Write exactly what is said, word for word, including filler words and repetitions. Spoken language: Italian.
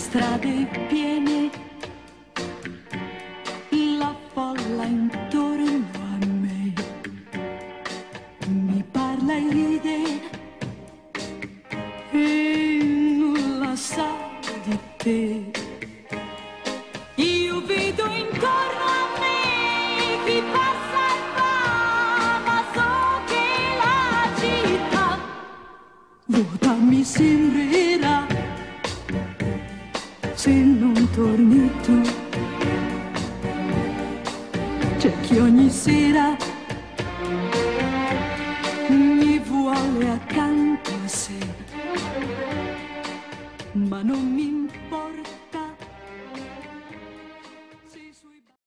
strade piene, la folla intorno a me mi parla e ride e nulla sa di te. Io vedo intorno a me chi passa e va, ma so che la città vuota mi sembrerà se non torni tu. C'è chi ogni sera mi vuole accanto a sé, ma non mi importa.